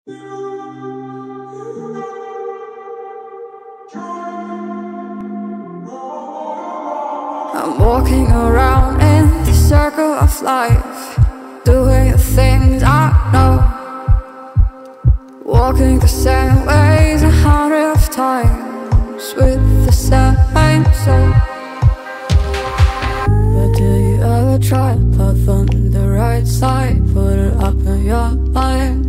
I'm walking around in the circle of life, doing the things I know, walking the same ways 100 times with the same soul. But do you ever try to path on the right side, put it up in your mind?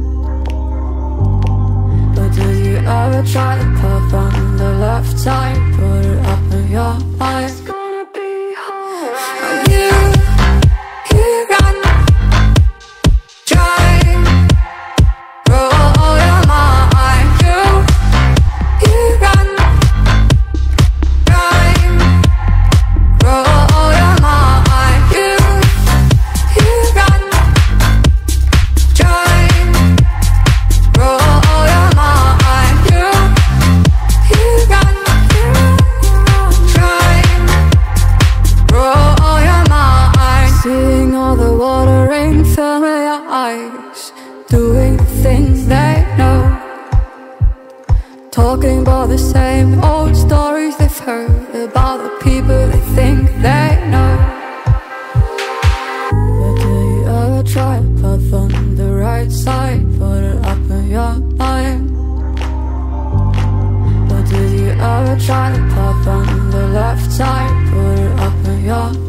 But do you ever try to path on the left side, put it up in your mind? Doing the things they know, talking about the same old stories they've heard about the people they think they know. But do you ever try to path on the right side, put it up in your mind? But do you ever try to path on the left side, put it up in your mind?